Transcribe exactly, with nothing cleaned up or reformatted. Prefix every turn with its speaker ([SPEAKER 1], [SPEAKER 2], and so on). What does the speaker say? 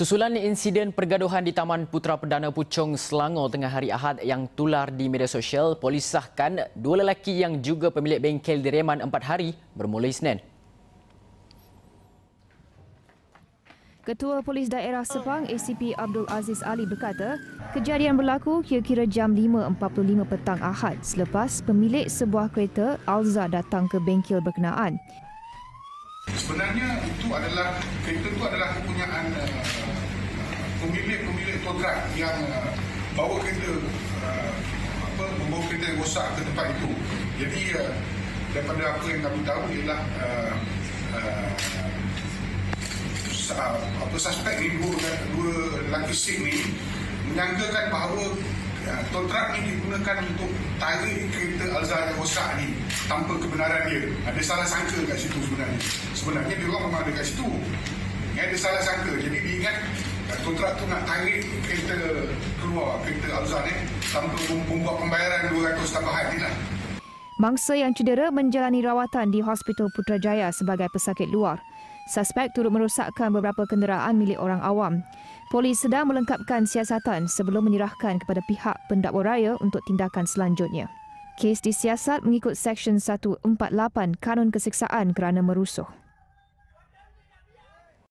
[SPEAKER 1] Susulan insiden pergaduhan di Taman Putra Perdana Puchong, Selangor tengah hari Ahad yang tular di media sosial, polis sahkan dua lelaki yang juga pemilik bengkel direman empat hari bermula Isnin.
[SPEAKER 2] Ketua Polis Daerah Sepang A C P Abdul Aziz Ali berkata, kejadian berlaku kira-kira jam lima empat puluh lima petang Ahad selepas pemilik sebuah kereta Alza datang ke bengkel berkenaan.
[SPEAKER 3] Sebenarnya itu adalah kereta itu adalah kepunyaan uh, pemilik-pemilik tow truck yang uh, bawa kereta uh, apa membawa kereta yang rosak ke tempat itu. Jadi uh, daripada apa yang kami tahu ialah uh, uh, apa suspek ni dua, dua lelaki Sikh ni menyangkakan bahawa uh, tow truck ni digunakan untuk tarik kereta Alza yang rosak ni tanpa kebenaran dia. Ada salah sangka kat situ sebenarnya. Sebenarnya dia orang memang ada kat situ. Ada salah sangka. Jadi diingat tow truck tu nak tarik kereta keluar, kereta Alza ni tanpa membuat pembayaran dua ratus tambahan ni lah.
[SPEAKER 2] Mangsa yang cedera menjalani rawatan di Hospital Putrajaya sebagai pesakit luar. Suspek turut merosakkan beberapa kenderaan milik orang awam. Polis sedang melengkapkan siasatan sebelum menyerahkan kepada pihak pendakwa raya untuk tindakan selanjutnya. Kes disiasat mengikut Seksyen seratus empat puluh lapan Kanun Keseksaan kerana merusuh.